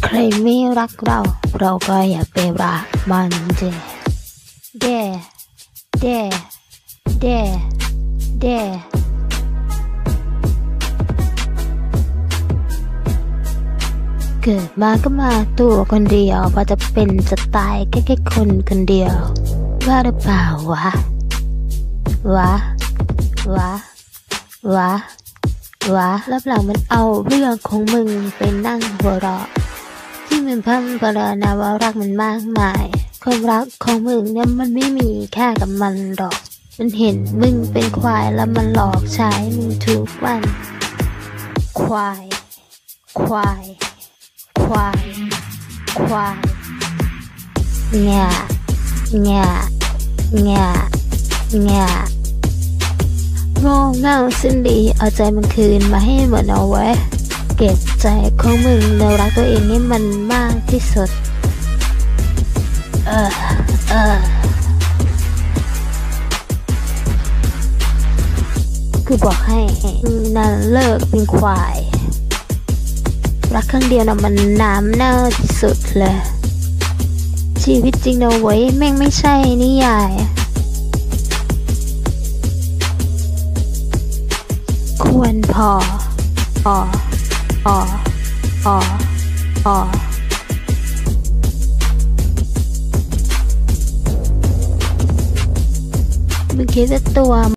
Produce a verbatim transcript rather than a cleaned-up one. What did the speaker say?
ใครไม่รักเราเราก็อย่าไปรักมันเด้เด้เด้เด้เด้เกิดมาก็มาตัวคนเดียวพอจะเป็นจะตายแค่แค่คนคนเดียวว่าหรือเปล่าวะวะวะวะวะรับหลังมันเอาเรื่องของมึงไปนั่งหัวเราะที่มันพันพลานาว่ารักมันมากมายความรักของมึงเนี่ยมันไม่มีค่ากับมันหรอกมันเห็นมึงเป็นควายแล้วมันหลอกใช้มึงทุกวันควายควายควายควายแง่แง่แง่แง่โง่เง่าสิ้นดีเอาใจมันคืนมาให้หมดเอาไว้เก็บใจของมึงแล้วรักตัวเองให้มันมากที่สุดเออเออกูบอกให้นั่นเลิกเป็นควายรักครั้งเดียวนะมันน้ำเน่าที่สุดเลยชีวิตจริงนะเว้ยแม่งไม่ใช่นิยายควรพออออออออมึงคิดว่าตัว